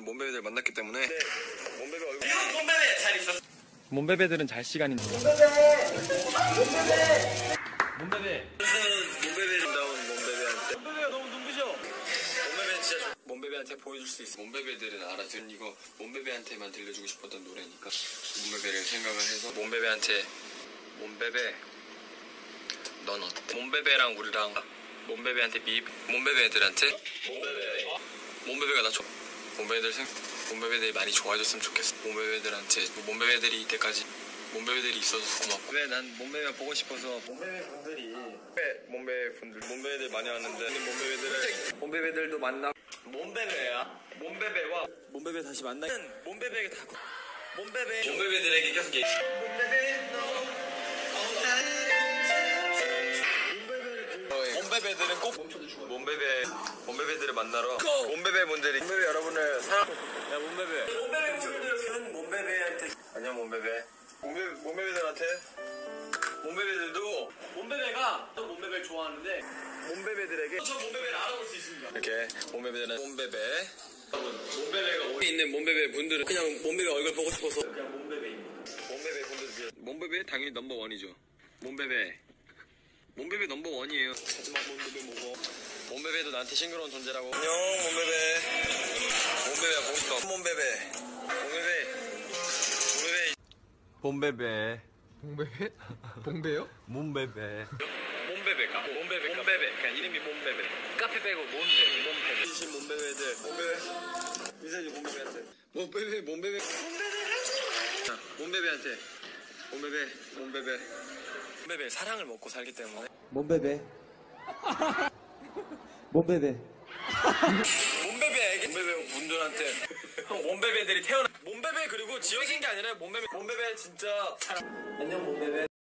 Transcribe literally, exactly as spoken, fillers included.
많은 몸베베들 만났기 때문에 네. 몸베베 얼굴 이건 몸베베 잘 있었어. 몸베베들은 잘 시간인데. 몸베베 몸베베 몸베베 몸베베다운 몸베베한테 몸베베가 너무 눈부셔. 몸베베는 진짜 좋... 몸베베한테 보여줄 수 있어. 몸베베들은 알아들은 이거 몸베베한테만 들려주고 싶었던 노래니까 몸베베를 생각을 해서 몸베베한테 몸베베 넌 어때? 몸베베랑 우리랑 몸베베한테 미 몸베베 애들한테 몸베베 몸베베가 나 좋아. 몸베베들 생 몸베베들이 많이 좋아졌으면 좋겠어. 몸베베들한테 몸베베들이 이때까지 몸베베들이 있어서 고맙고. 왜 난 몸베베 보고 싶어서. 몸베베 분들이 몸베베 분들 몸베베들 많이 왔는데 몸베베들을 몸베베들도 만나. 몸베베야. 몸베베와 몸베베 다시 만나. 몸베베가 다 몸베베 몸베베들에게 계속 얘기. 몸베베 몸베베들은 꼭 몸베베 몸베베들을 만나러 몸베베 분들이 몸베베 여러분을 사랑. 야 몸베베 몸베베 분들은 몸베베한테 안녕 몸베베 몸베베 몸베베들한테 몸베베들도 몸베베가 또 몸베베를 좋아하는데 몸베베들에게 저 몸베베를 알아볼 수 있습니다. 이렇게 몸베베들은 몸베베 몸베베가 어디 있는 몸베베 분들은 그냥 몸베베 얼굴 보고 싶어서 그냥 몸베베입니다. 몸베베 분들을 위해 몸베베 당연히 넘버 원이죠. 몸베베 몸베베 넘버 원이에요. 하지만 몸베베 뭐고 몸베베도 나한테 싱그러운 존재라고. 안녕 몸베베 몸베베 보고 싶어. 몸베베 몸베베 몸베베 봉베베? 봉베요? 몸베베 몸베베가 몸베베 몸베베 그냥 이름이 몸베베 카페 빼고 몸베베 몸베베 진심 몸베베들 몸베베 이제 몸베베한테 몸베베 몸베베 자 몸베베한테 몸베베 몸베베 몸베베 사랑을 먹고 살기 때문에 몸베베 몸베베 몸베베에게 몸베베 분들한테 형 몸베베들이 태어나 몸베베 그리고 지어진 게 아니라 몸베베 몸베베 진짜 사랑. 안녕 몸베베.